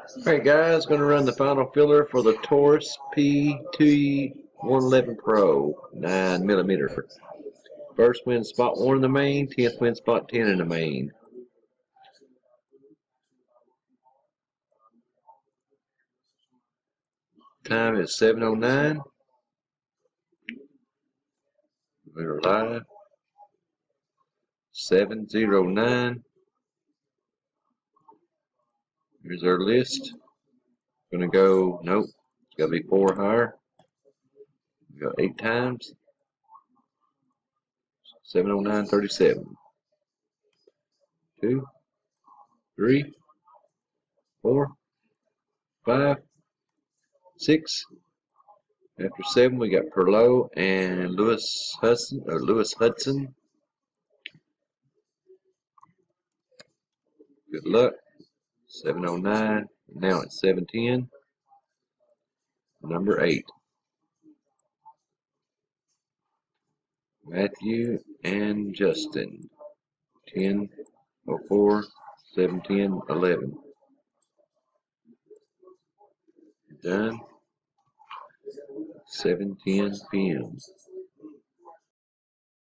Alright guys, going to run the final filler for the Taurus PT111 Pro 9mm. First win spot 1 in the main, 10th win spot 10 in the main. Time is 7:09. We're live. 7:09. Here's our list. Gonna go, nope, it's gotta be 4 higher. We go 8 times. 7:09:37. 2, 3, 4, 5, 6. After 7, we got Perlow and Lewis Hudson. Good luck. 7:09. Now it's 7:10. Number 8. Matthew and Justin. 10:04. 7:10. 11. Done. 7:10 p.m.